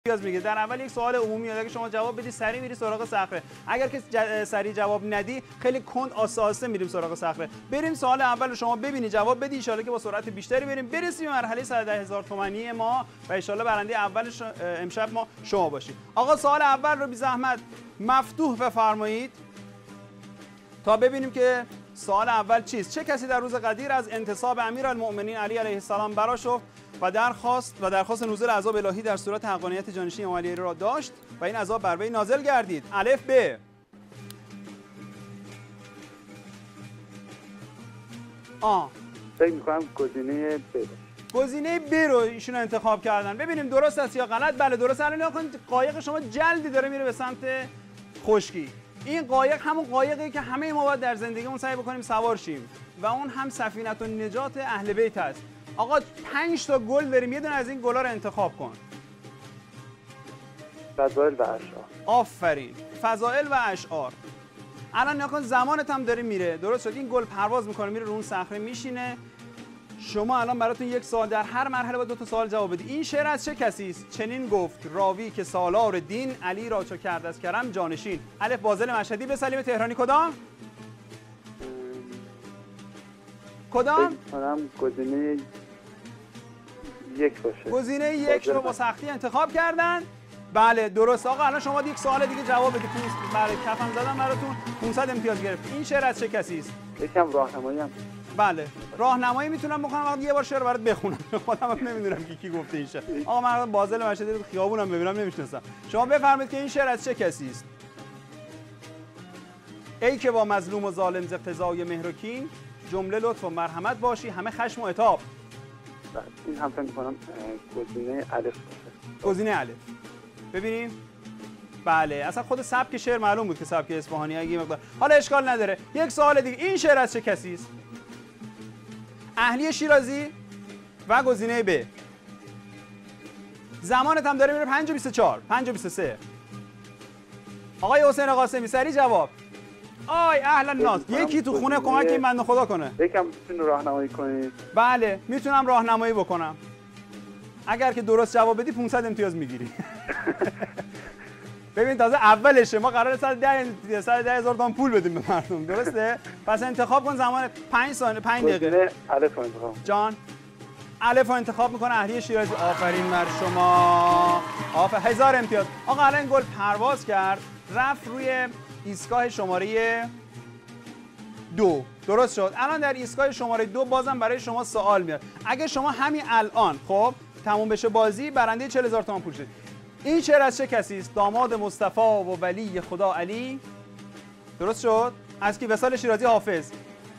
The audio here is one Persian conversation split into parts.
میگه در اول یک سوال عمومی اگه شما جواب بدی سریع میری سراغ صخره، اگر که سریع جواب ندی خیلی کند آسته آسته میریم سراغ صخره. بریم سوال اول رو شما ببینی جواب بدی، ان شاءالله که با سرعت بیشتری برسیم به مرحله 110,000 تومانی ما و ان شاءالله برنده اول امشب ما شما باشید. آقا سوال اول رو بی زحمت مفتوح بفرمایید تا ببینیم که سوال اول چیست. چه کسی در روز قدیر از انتصاب امیرالمؤمنین علی علیه السلام برآشفت و درخواست نزول عذاب الهی در صورت حقانیت جانشین امام علی را داشت و این عذاب بر وی نازل گردید؟ الف ب. فکر می‌کنم گزینه ب. گزینه ب رو ایشون انتخاب کردن. ببینیم درست است یا غلط. بله درست. الان نگاه کنید قایق شما جلدی داره میره به سمت خشکی. این قایق همون قایقی که همه ما باید در زندگیمون سعی بکنیم سوار شیم و اون هم سفینه النجات اهل بیت است. آقا 5 تا گل داریم، یه دونه از این گلا رو انتخاب کن. فضائل و اشعار. آفرین، فضائل و اشعار. الان نگاه کن زمانت هم داره میره، درست شد. این گل پرواز میکنه میره رو اون صخره میشینه. شما الان براتون یک سوال، در هر مرحله با 2 تا سوال جواب بدید. این شعر از چه کسی است؟ چنین گفت راوی که سالار دین علی را چو کرد از کرم جانشین. الف بازل مشهدی به سلیم تهرانی کدام؟ کدام؟ منم گزینه 1 باشه. گزینه 1 رو با سختی انتخاب کردن. بله درست. آقا الان شما یک سوال دیگه جواب بدید. بله کفم زدم براتون 500 امتیاز گرفت. این شعر از چه کسی است؟ یکم راهنمایی هم. بله راهنمایی میتونم بکنم. وقتی یه بار شعر برات بخونم خودم هم نمیدونم کی گفته این شعر. آقا من بازل مشهدی رو خیابونم ببینم نمیشناسم. شما بفرمایید که این شعر از چه کسی است؟ ای که با مظلوم و ظالم ز قضای مهر و کین جمله لطف و مرحمت باشی همه خشم و عتاب. این هم فکر می‌کنم گزینه الف باشه. گزینه الف. ببینیم. بله اصلا خود سبک شعر معلوم بود که سبک اصفهانی اگه مقدار. حالا اشکال نداره. یک سوال دیگه. این شعر از چه کسی است؟ اهلی شیرازی و گزینه ب. زمانت هم داره میره 5 و 24 5 و 23. آقای حسین قاسمی سری جواب. آی اهل الناس یکی تو خونه کمک این بنده خدا کنه. یکم میتونی راهنمایی کنید؟ بله میتونم راهنمایی بکنم. اگر که درست جواب بدی 500 امتیاز میگیری. ببین تازه اولشه، ما قراره 110,000 تومان پول بدیم به مردم، درسته؟ پس انتخاب کن. زمان 5 ثانیه 5 دقیقه. الف انتخاب. جان الف انتخاب میکنه اهلی شیرازی. آفرین بر شما. 1000 امتیاز. آقا الان گل پرواز کرد رفت روی ایستگاه شماره 2. درست شد. الان در ایستگاه شماره 2 بازم برای شما سوال میاد. اگه شما همین الان خب تموم بشه بازی برنده 40,000 تومان پول شد. این شعر از چه کسی است؟ داماد مصطفی و ولی خدا علی. درست شد. از کی؟ وصال شیرازی حافظ.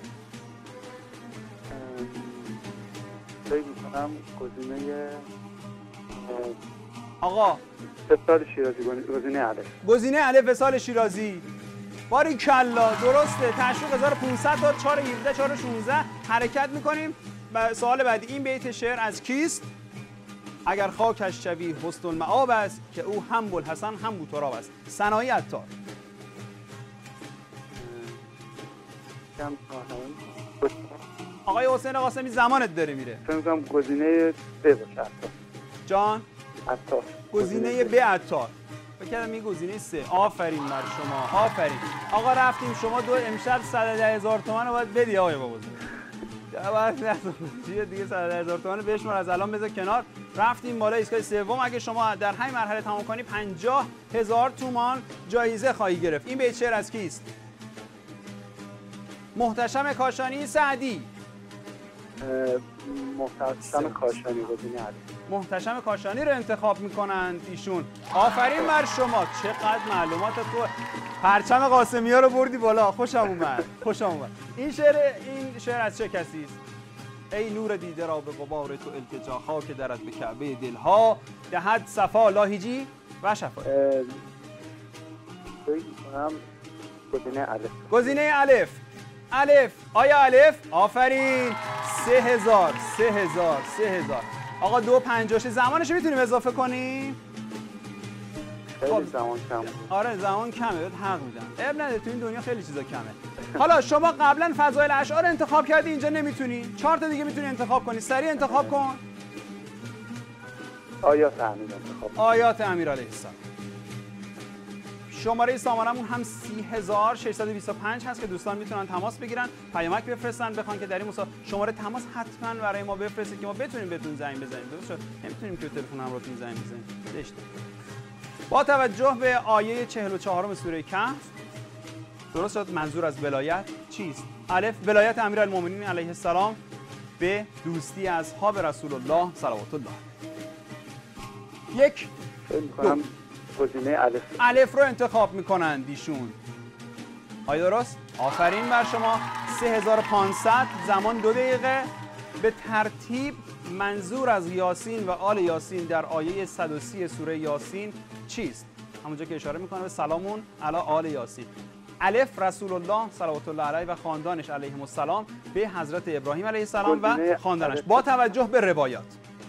فکر می‌کنم گزینه آقا وصال شیرازی. گزینه الف. گزینه الف وصال شیرازی. باریکلا درسته. تشویق 1500 تا 417 416 حرکت می‌کنیم. سوال بعدی این بیت شعر از کیست؟ اگر خاکش شوی حسن المآب است که او هم بوالحسن هم بوتراب است. ثنایی عطار. آقای حسین قاسمی زمانت داره میره. فکر می‌کنم گزینه ب باشه. جان عطار. گزینه ب عطار. فکر کردم این گزینه 3. آفرین بر شما. آفرین. آقا رفتیم شما دو امشب 110,000 تومان رو باید بدی آقای بابا. چیه دیگه 110,000 تومان بشمار از الان بذار کنار. رفتیم بالا ایستگاه سوم. اگه شما در همین مرحله تمام کنی 50,000 تومان جایزه خواهی گرفت. این بیت شعر از کیست؟ محتشم کاشانی سعدی. محتشم کاشانی. گزینه الف. محتشم کاشانی رو انتخاب میکنند ایشون. آفرین بر شما. چقدر معلومات تو. پرچم قاسمی‌ها رو بردی بالا. خوشم اومد. خوشم اومد. این شعر از چه کسی است؟ ای نور دیده را به غبار تو التجا خاک درت به کعبه دلها دهد صفا لاهیجی و شفا. فکر می‌کنم گزینه الف. گزینه الف. الف. آیا الف؟ آفرین. 3000 3000 3000. آقا 2.56 زمانش میتونیم اضافه کنیم؟ خیلی زمان کم بود. آره زمان کمه. بهت حق میدم. عیب نداره تو این دنیا خیلی چیزا کمه. حالا شما قبلا فضائل اشعار انتخاب کردی اینجا نمیتونی. 4 تا دیگه میتونی انتخاب کنی. سریع انتخاب کن. آیات امیر انتخاب. آیات امیر علیه السلام. شماره سامانمون هم 30625 هست که دوستان میتونن تماس بگیرن، پیامک بفرستن، بخوان که در این شماره تماس حتما برای ما بفرستید که ما بتونیم بهتون زنگ بزنیم. درست نمیتونیم که تلفن همراهتون زنگ بزنیم. زشته. با توجه به آیه 44 سوره کهف، درست شد، منظور از ولایت چیست؟ الف، ولایت امیرالمومنین علیه السلام به دوستی اصحاب رسول الله صلوات الله. یک، فکر می‌کنم گزینه الف. الف رو انتخاب میکنند ایشون. آیا درست؟ آفرین بر شما. 3500 زمان 2 دقیقه. به ترتیب منظور از یاسین و آل یاسین در آیه 130 سوره یاسین چیست؟ همونجا که اشاره میکنه به سلامون علی آل یاسین. الف، رسول الله صلوات الله علیه و خاندانش علیهم السلام به حضرت ابراهیم علیه السلام و خاندانش. با توجه به روایات.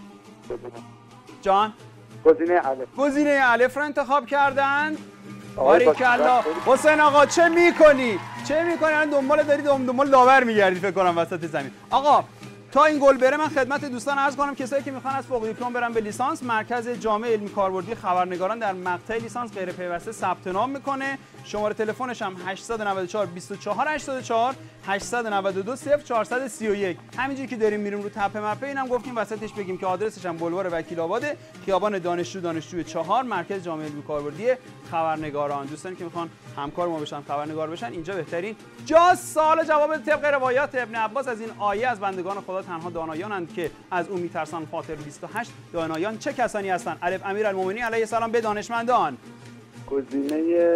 جان؟ گزینه الف. گزینه الف رو انتخاب کردند. باریکالله. حسین آقا چه میکنی؟ الان دنبال داور میگردی فکر کنم وسط زمین. آقا تا این گل بره من خدمت دوستان عرض کنم کسایی که میخوان از فوق دیپلم برن به لیسانس، مرکز جامع علمی کاربردی خبرنگاران در مقطع لیسانس غیر پیوسته ثبت نام میکنه. شماره تلفنش هم 894 24 84 892 0431. همینجوری که داریم میریم رو تپه مپه اینم گفتیم وسطش بگیم که آدرسش هم بلوار وکیل آباد، خیابان دانشجو 4، مرکز جامع علمی کاربردی خبرنگاران. دوستانی که میخوان همکار ما بشن، خبرنگار بشن، اینجا بهترین جا. سوال جواب طبق روایات ابن عباس از این آیه: از بندگان خدا تنها دانایانند که از او میترسن. فاطر 28. دانایان چه کسانی هستند؟ الف، امیرالمومنین علیه السلام به دانشمندان. گزینه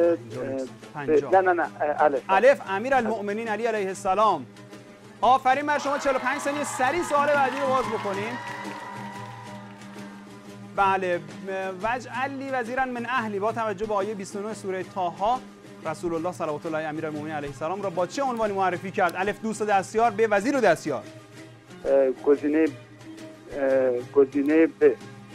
نه الف. الف، امیرالمومنین علی علیه السلام. آفرین بر شما. 45 ثانیه سریع سوال بعدی رو باز بکنین. بله، وجعل لی وزیرا من اهلی. با توجه به آیه 29 سوره طه، رسول الله صلوات الله امیرالمومنین علیه السلام را با چه عنوانی معرفی کرد؟ الف، دوست و دستیار. ب، وزیر و دستیار. گزینه ب.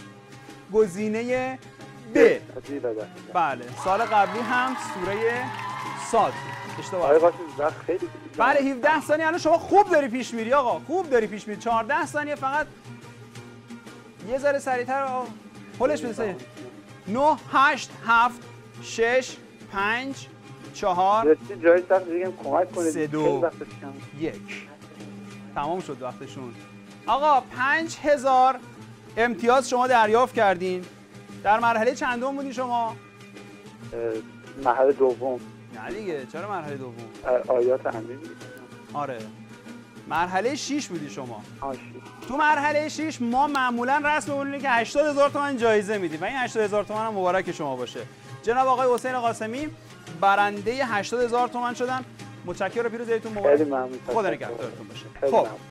گزینه ب. بله، سال قبلی هم سوره صاد. اشتباه. خیلی. بله، 17 ثانیه. الان شما خوب داری پیش میری آقا، خوب داری پیش میری. 14 ثانیه فقط. یه ذره سریعتر هولش بده. 9 8 7 6 5 4 جای سخت دیگه کمک کنید. 3 2 1. تمام شد وقتشون. آقا 5000 امتیاز شما دریافت کردین. در مرحله چندم بودی شما؟ مرحله دوم. نه دیگه، چرا مرحله دوم؟ آیات امیر. آره. مرحله 6 بودی شما. 6. تو مرحله 6 ما معمولا رسم اینه که 80000 تومان جایزه میدیم و این 80000 تومان هم مبارک شما باشه. جناب آقای حسین قاسمی برنده 80000 تومان شدن. متشکرم، پیروز عیدتون مبارک. خیلی ممنون. خدا نگهدارتون باشه. خب